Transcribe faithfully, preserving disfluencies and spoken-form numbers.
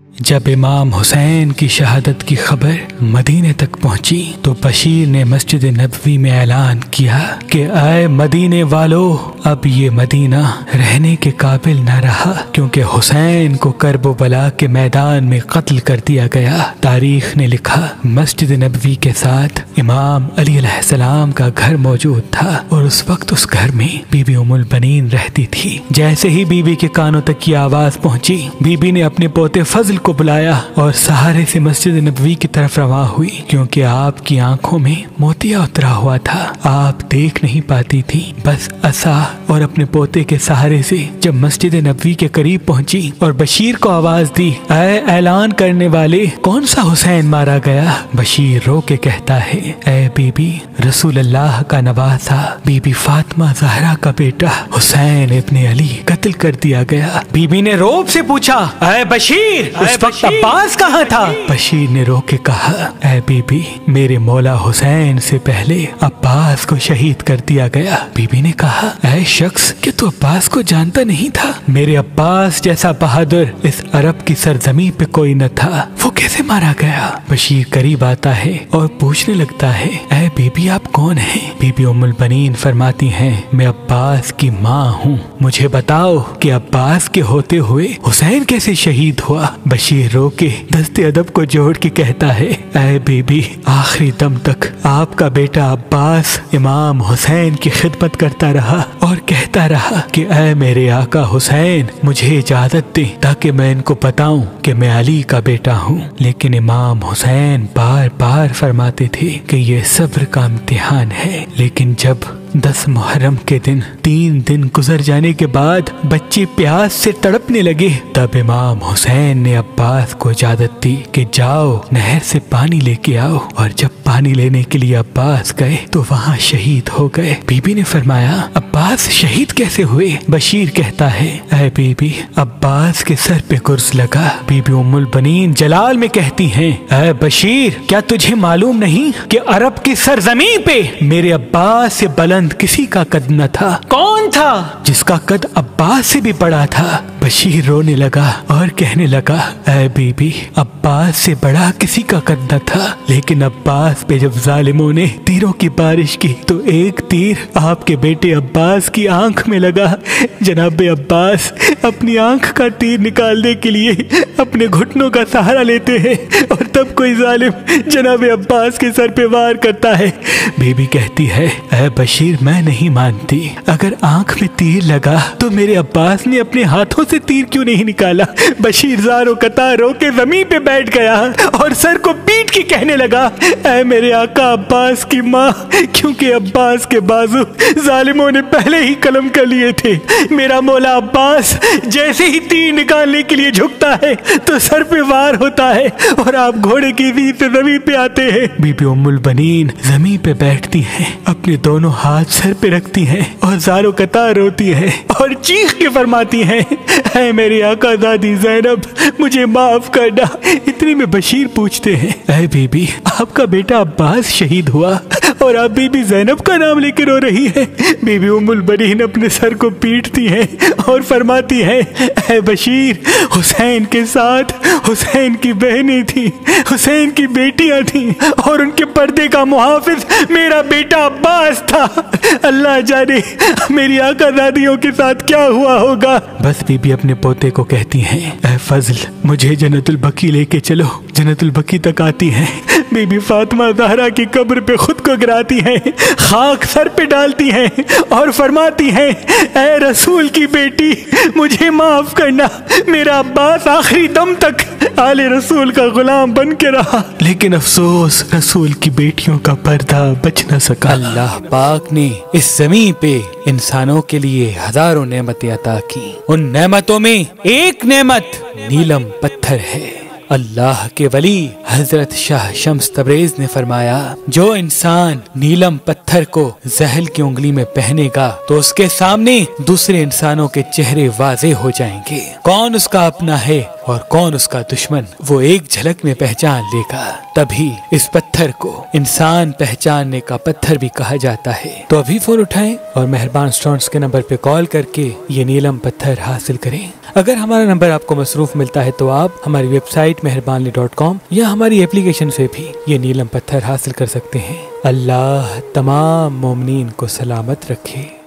जब इमाम हुसैन की शहादत की खबर मदीने तक पहुंची तो बशीर ने मस्जिद नबवी में ऐलान किया कि आए मदीने वालों, अब ये मदीना रहने के काबिल न रहा, क्योंकि हुसैन को करबो बला के मैदान में कत्ल कर दिया गया। तारीख ने लिखा, मस्जिद नबवी के साथ इमाम अली अलैहिस्सलाम का घर मौजूद था और उस वक्त उस घर में बीबी उम्मुल बनीन रहती थी। जैसे ही बीबी के कानों तक की आवाज पहुंची, बीबी ने अपने पोते फजल को बुलाया और सहारे से मस्जिद नबवी की तरफ रवा हुई, क्योंकि आपकी आंखों में मोतिया उतरा हुआ था। आप देख नहीं पाती थी। बस असा और अपने पोते के सहारे से जब मस्जिद नबवी के करीब पहुंची और बशीर को आवाज दी, ऐ ऐलान करने वाले, कौन सा हुसैन मारा गया? बशीर रो के कहता है, ऐ बीबी, रसूल अल्लाह का नवासा बीबी फातिमा ज़हरा का बेटा हुसैन इब्ने अली कत्ल कर दिया गया। बीबी ने रोब से पूछा, ऐ बशीर, उस वक्त अब्बास कहाँ था? बशीर ने रो के कहा, ऐ बीबी, मेरे मौला हुसैन से पहले अब्बास को शहीद कर दिया गया। बीबी ने कहा, ऐ शख्स, कि तू अब्बास को जानता नहीं था? मेरे अब्बास जैसा बहादुर इस अरब की सरजमी पे कोई न था, वो कैसे मारा गया? बशीर करीब आता है और पूछने लगता है, ऐ बीबी, आप कौन हैं? बीबी उम्मुल बनीन फरमाती हैं, मैं अब्बास की माँ हूँ, मुझे बताओ कि अब्बास के होते हुए हुसैन कैसे शहीद हुआ? बशीर रो के दस्ते अदब को जोड़ के कहता है, ऐ बीबी, आखिरी दम तक आपका बेटा अब्बास इमाम हुसैन की खिदमत करता रहा और कहता रहा कि ऐ मेरे आका हुसैन, मुझे इजाजत दे ताकि मैं इनको बताऊं कि मैं अली का बेटा हूँ। लेकिन इमाम हुसैन बार बार फरमाते थे कि ये सब्र का इम्तिहान है। लेकिन जब दस मुहर्रम के दिन तीन दिन गुजर जाने के बाद बच्चे प्यास से तड़पने लगे, तब इमाम हुसैन ने अब्बास को इजाजत दी कि जाओ नहर से पानी लेके आओ। और जब पानी लेने के लिए अब्बास गए तो वहाँ शहीद हो गए। बीबी ने फरमाया, अब्बास शहीद कैसे हुए? बशीर कहता है, ऐ बीबी, अब्बास के सर पे गुर्ज लगा। बीबी उम्मुल बनीन जलाल में कहती हैं, ऐ बशीर, क्या तुझे मालूम नहीं कि अरब की सरजमी पे मेरे अब्बास से बुलंद किसी का कद न था? कौन था जिसका कद अब्बास से भी बड़ा था? बशीर रोने लगा और कहने लगा, ऐ बीबी, अब्बास से बड़ा किसी का कद न था, लेकिन अब्बास पे जब जालिमों ने तीरों की बारिश की तो एक तीर आपके बेटे अब्बास की आंख में लगा। जनाब अब्बास अपनी आंख का तीर निकालने के लिए अपने घुटनों का सहारा लेते हैं और तब कोई जालिम जनाब अब्बास के सर पे वार करता है। बीबी कहती है, ऐ बशीर, मैं नहीं मानती, अगर आंख में तीर लगा तो मेरे अब्बास ने अपने हाथों से तीर क्यों नहीं निकाला? बशीर ज़ारो कतार रो के जमीन पे बैठ गया और सर को पीट के कहने लगा, ऐ मेरे आका अब्बास की माँ, क्योंकि अब्बास के बाजू जालिमों ने पहले ही कलम कर लिए थे। मेरा मौला अब्बास जैसे ही तीर निकालने के लिए झुकता है तो सर पे वार होता है और आप घोड़े की रीढ़ से जमीन पे आते हैं। बीबी उम्मुल बनीन जमीन पे बैठती हैं, अपने दोनों हाथ सर पे रखती हैं और ज़ारो कतार रोती हैं और चीख के फरमाती हैं, ऐ मेरी आका दादी ज़ैनब, मुझे माफ करना। इतने में बशीर पूछते हैं, ऐ बीबी, आपका बेटा अब्बास शहीद हुआ और आप बीबी ज़ैनब का नाम लेकर रो रही है? बीबी उम्मुल बनीन अपने सर को पीटती हैं और फरमाती हैं, ऐ बशीर, हुसैन के साथ हुसैन की बहनें थी, हुसैन की बेटियां थी और उनके पर्दे का मुहाफिज मेरा बेटा अब्बास था। अल्लाह जाने मेरी आका दादियों के साथ क्या हुआ होगा। बस बीबी अपने पोते को कहती हैं, ऐ फजल, मुझे जन्नतुल बकी लेके चलो। जन्नतुल बकी तक आती हैं, बीबी फातिमा ज़हरा की कब्र पे खुद को गिराती हैं, खाक सर पे डालती हैं और फरमाती हैं, ऐ रसूल की बेटी, मुझे माफ करना, मेरा अब्बास आखिरी दम तक आले रसूल का गुलाम बन के रहा, लेकिन अफसोस रसूल की बेटियों का पर्दा बच न सका। अल्लाह पाक ने इस ज़मीन पे इंसानों के लिए हजारों नेमतें अता की। उन नेमतों में एक नेमत नीलम पत्थर है। अल्लाह के वली हजरत शाह शम्स तबरेज ने फरमाया, जो इंसान नीलम पत्थर को जहल की उंगली में पहनेगा तो उसके सामने दूसरे इंसानों के चेहरे वाजे हो जाएंगे। कौन उसका अपना है और कौन उसका दुश्मन वो एक झलक में पहचान लेगा। तभी इस पत्थर को इंसान पहचानने का पत्थर भी कहा जाता है। तो अभी फोन उठाएं और मेहरबान स्टोन्स के नंबर पे कॉल करके ये नीलम पत्थर हासिल करें। अगर हमारा नंबर आपको मसरूफ मिलता है तो आप हमारी वेबसाइट मेहरबानी डॉट कॉम या हमारी एप्लीकेशन से भी ये नीलम पत्थर हासिल कर सकते हैं। अल्लाह तमाम मोमिनीन को सलामत रखे।